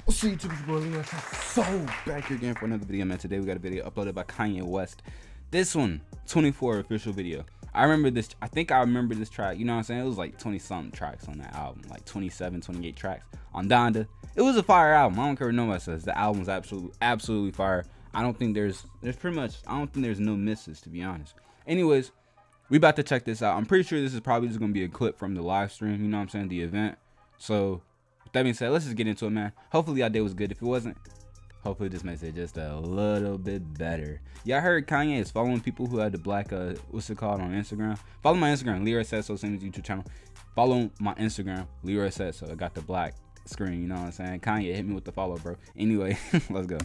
What's up, YouTube? It's your boy Lino. So back here again for another video, man. Today we got a video uploaded by Kanye West. This one, 24 official video. I remember this. I think I remember this track. You know what I'm saying? It was like 20 something tracks on that album, like 27, 28 tracks on Donda. It was a fire album. I don't care what nobody says. The album's absolutely fire. I don't think there's pretty much. I don't think there's no misses, to be honest. Anyways, we about to check this out. I'm pretty sure this is probably just gonna be a clip from the live stream. You know what I'm saying? The event. So with that being said, let's just get into it, man. Hopefully y'all day was good. If it wasn't, hopefully this makes it just a little bit better. Yeah, I heard Kanye is following people who had the black, what's it called on Instagram? Follow my Instagram, Leroy Said So, same as YouTube channel. Follow my Instagram, Leroy Said So. I got the black screen, you know what I'm saying? Kanye, hit me with the follow, bro. Anyway, let's go.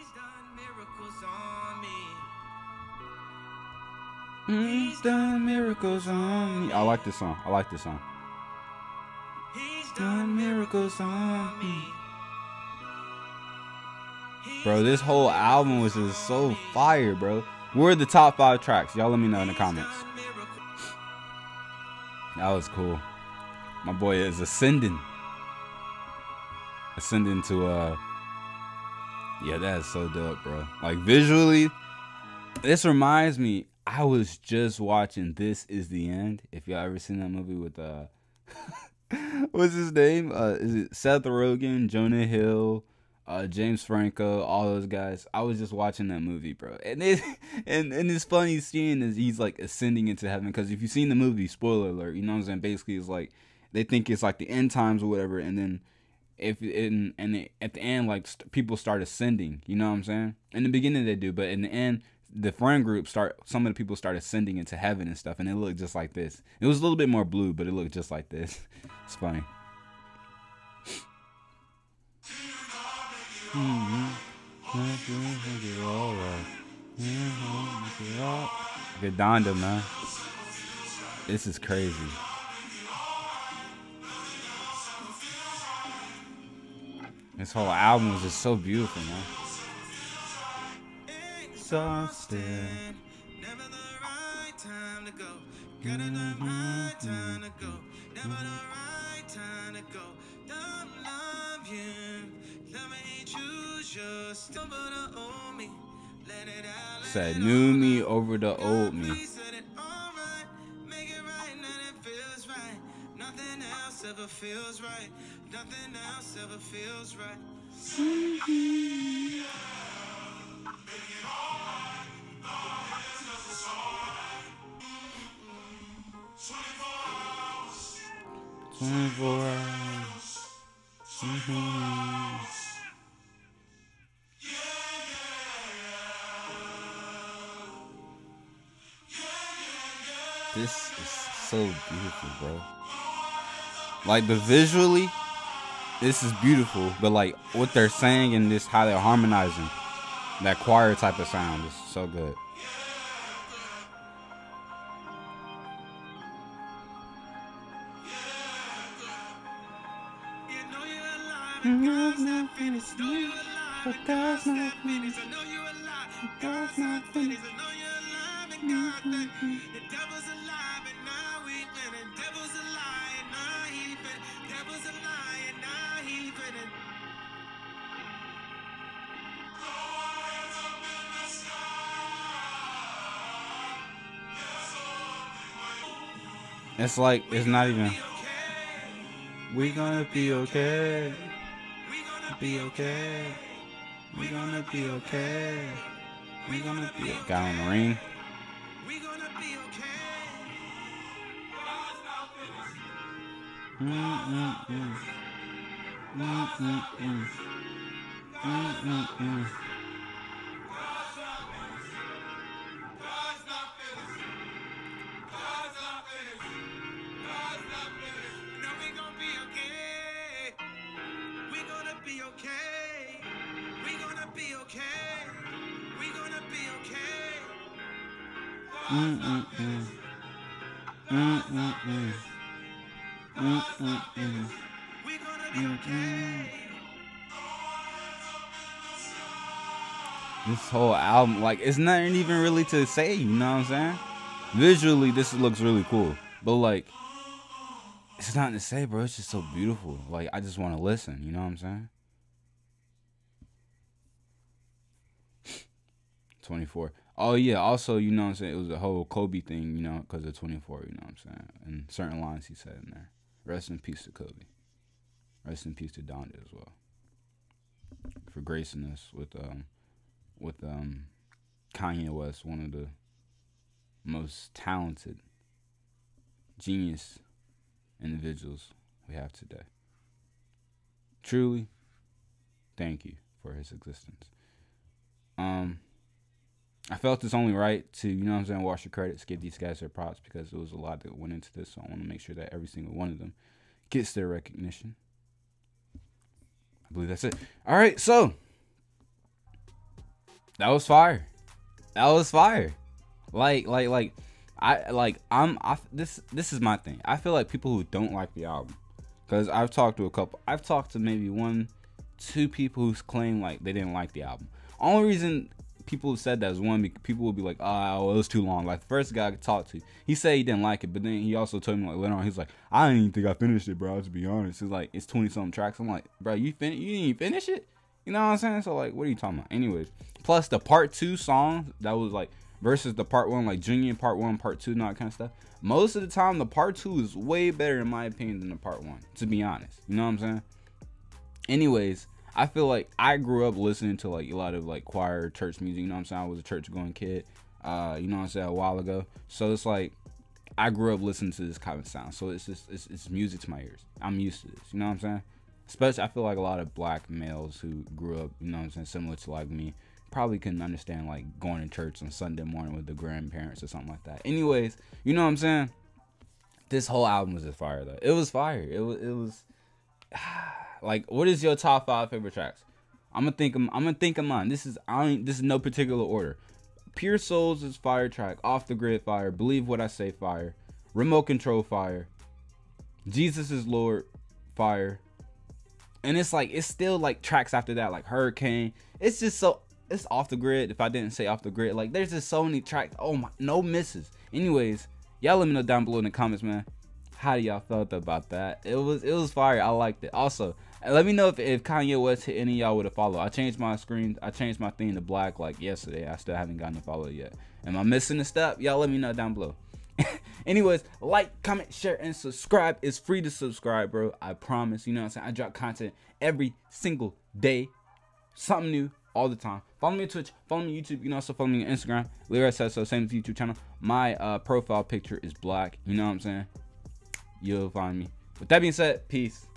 He's done miracles on me. I like this song. I like this song. He's done miracles on me. Bro, this whole album was just so fire, bro. What are the top 5 tracks? Y'all let me know in the comments. That was cool. My boy is ascending. Ascending to, yeah, that is so dope, bro. Like, visually, this reminds me, I was just watching This Is the End. If y'all ever seen that movie with, what's his name? Is it Seth Rogen, Jonah Hill, James Franco, all those guys? I was just watching that movie, bro. And it's funny seeing as he's like ascending into heaven, because if you've seen the movie, spoiler alert, you know what I'm saying? Basically, it's like they think it's like the end times or whatever, and then at the end, like people start ascending. You know what I'm saying? In the beginning they do, but in the end, the friend group some of the people start ascending into heaven and stuff, and it looked just like this. It was a little bit more blue, but it looked just like this. It's funny. Good Donda, man. This is crazy. This whole album was just so beautiful, man. Exhausted. Never the right time to go. Got another right time to go. Never the right time to go. Don't love you. Let me choose your stumble to old me. Let it out. Said new me over the old me. Said it all right. Make it right, none it feels right. Nothing else ever feels right. Nothing else ever feels right. This is so beautiful, bro. Like, the visually, this is beautiful, but like what they're saying and this how they're harmonizing, that choir type of sound is so good. God's not finished. But God's not finished. God's not finished. The devil's alive and now he's winning. Devil's alive and now he's winning. Devil's alive and now he's winning. It's like, it's not even. We gonna be okay. We gonna be okay. We gonna be okay. We gonna be okay. Got on the ring. We gonna be okay. This whole album, like, it's nothing even really to say, you know what I'm saying? Visually, this looks really cool, but like, it's nothing to say, bro. It's just so beautiful. Like, I just want to listen, you know what I'm saying? 24. Oh yeah, also, you know what I'm saying, it was a whole Kobe thing, you know, because of 24, you know what I'm saying, and certain lines he said in there. Rest in peace to Kobe. Rest in peace to Donda as well, for gracing us with Kanye West, one of the most talented, genius individuals we have today. Truly, thank you for his existence. I felt it's only right to, you know what I'm saying, wash the credits, give these guys their props, because there was a lot that went into this, so I want to make sure that every single one of them gets their recognition. I believe that's it. All right, so that was fire. That was fire. This is my thing. I feel like people who don't like the album, because I've talked to maybe 1-2 people who claim like they didn't like the album. Only reason people have said that is, one, people will be like, oh, it was too long. Like the first guy I could talk to, he said he didn't like it, but then he also told me like later on, he's like, I didn't even think I finished it, bro, to be honest. It's like, it's 20-something tracks. I'm like, bro, you didn't even finish it? You know what I'm saying? So like, what are you talking about? Anyways, plus the part 2 song that was like versus the part 1, like Junior part 1, part 2, and all that kind of stuff. Most of the time, the part 2 is way better in my opinion than the part 1, to be honest. You know what I'm saying? Anyways, I feel like I grew up listening to like a lot of like choir, church music. You know what I'm saying? I was a church going kid. You know what I'm saying, a while ago. So it's like I grew up listening to this kind of sound. So it's just it's music to my ears. I'm used to this. You know what I'm saying? Especially, I feel like a lot of black males who grew up, you know what I'm saying, similar to like me, probably couldn't understand like going to church on Sunday morning with the grandparents or something like that. Anyways, you know what I'm saying? This whole album was just fire though. It was fire. It was like, what is your top 5 favorite tracks? I'm gonna think of mine. This is no particular order. Pure Souls is fire track. Off the Grid fire. Believe What I Say fire. Remote Control fire. Jesus is Lord fire. And it's like, it's still like tracks after that, like Hurricane. It's just so, it's Off the Grid. If I didn't say Off the Grid, like there's just so many tracks. Oh my, no misses. Anyways, y'all let me know down below in the comments, man, how do y'all felt about that? It was fire. I liked it. Also, let me know if Kanye West hit any of y'all with a follow. I changed my screen. I changed my thing to black like yesterday. I still haven't gotten a follow yet. Am I missing a step? Y'all let me know down below. Anyways, like, comment, share, and subscribe. It's free to subscribe, bro. I promise. You know what I'm saying? I drop content every single day. Something new all the time. Follow me on Twitch. Follow me on YouTube. You can also follow me on Instagram. Lyra says so. Same as YouTube channel. My profile picture is black. You know what I'm saying? You'll find me. With that being said, peace.